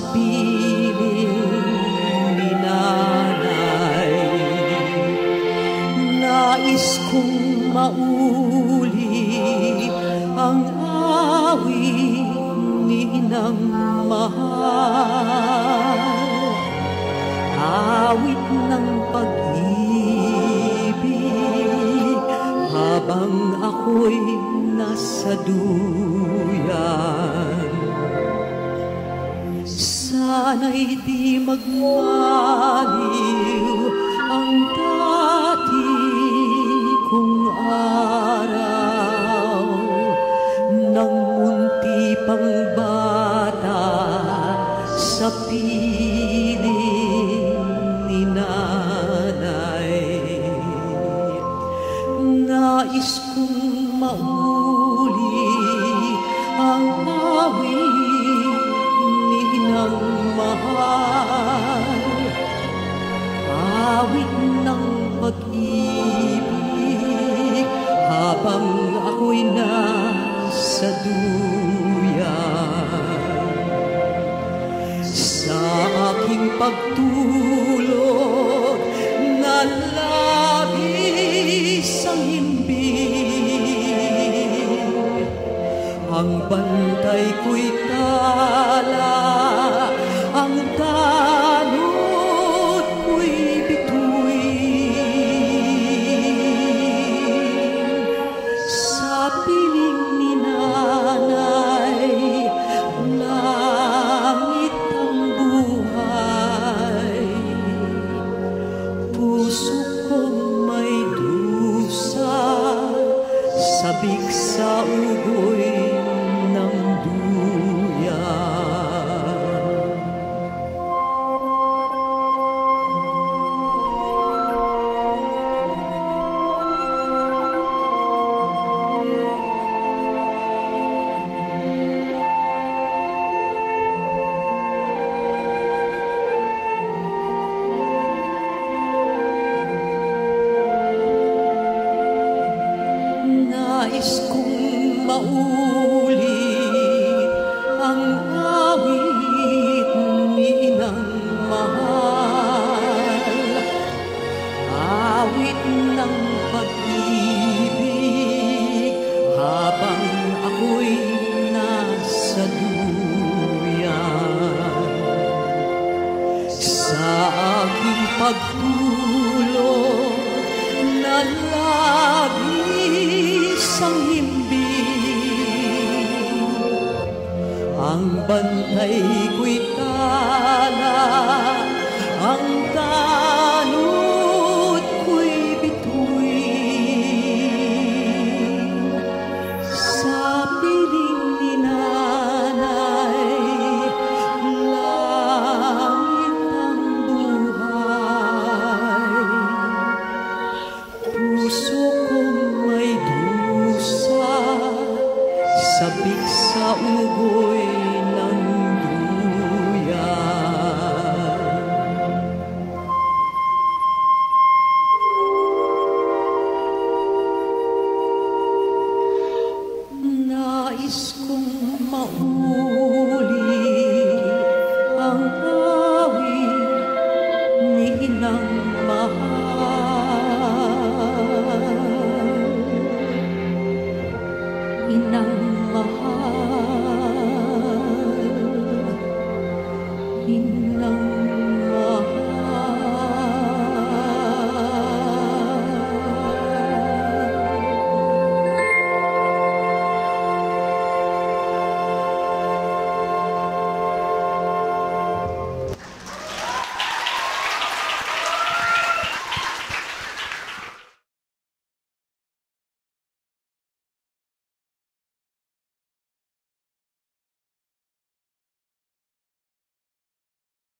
piling ni nanay. Nais kong mauli ang awit ni inang mahal, awit ng pag-ibig habang ako'y nasa duyan. Sana'y di magmaliw ang dati kong araw, nang munti pang bata sa piling ni nanay. Nais kong mauli ang awit ni inang mahal, awit ng pag-ibig habang ako'y nasa duyan. Sa aking pagtulog na labis ang himbing, ang bantay ko'y tala, ang tanod ko'y bituin. Sa piling ni nanay, langit ang buhay. Puso kong may dusa, sabik sa ugoy ng duyan. Nais kong maulit ang awit ni inang mahal, awit ng pag-ibig habang ako'y nasa duyan. Sa aking pagtulog na labis ang himbing, ang bantay ko'y tala,